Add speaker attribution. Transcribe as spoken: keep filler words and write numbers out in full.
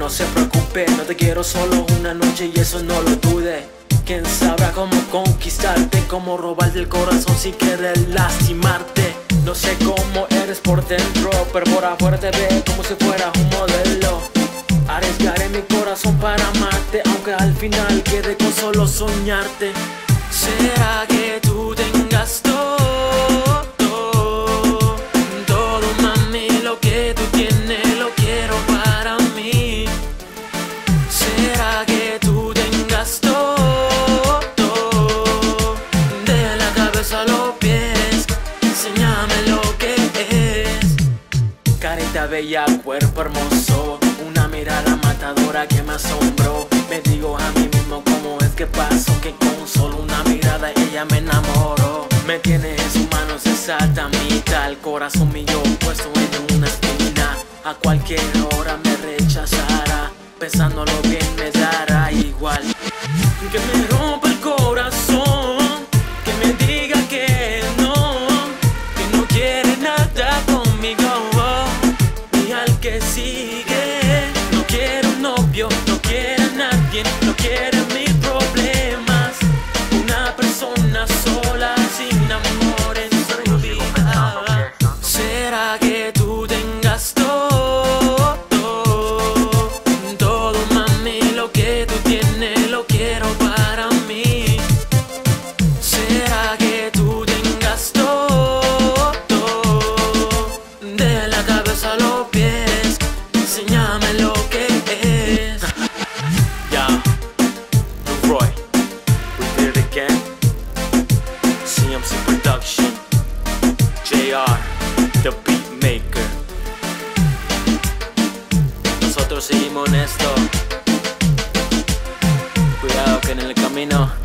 Speaker 1: no se preocupe, no te quiero solo una noche y eso no lo dude. ¿Quién sabrá cómo conquistarte, cómo robarte el corazón sin querer lastimarte? No sé cómo eres por dentro, pero por afuera te veo como si fueras un modelo. Arriesgaré mi corazón para amarte, aunque al final quede con solo soñarte. ¿Será que tú tengas todo? Todo, mami, lo que tú tienes lo quiero para mí. ¿Será que tú tengas todo? De la cabeza a los pies, enséñame lo que es. Carita bella, cuerpo hermoso, una mirada matadora que me asombró. Me digo a mí mismo cómo es que pasó, que con solo una mirada ella me enamoró. Me tiene en sus manos, se salta a mitad, el corazón mío puesto en una esquina. A cualquier hora me rechazará, pensándolo bien me dará igual. Que me rompa el corazón, que me diga que no, que no quiere nada conmigo, y al que sigue. No quiere un novio, no quiere a nadie, no quiere mis problemas. Una persona sola sin amor en su vida. ¿Será que tú tengas todo? Todo, mami, lo que tú tienes lo quiero para mí. ¿Será que tú tengas todo? De la cabeza a los pies, enséñame lo que es. Ya, Blue Roy, we did it again. C M C Production, J R, the Beatmaker. Nosotros seguimos en esto. Cuidado que en el camino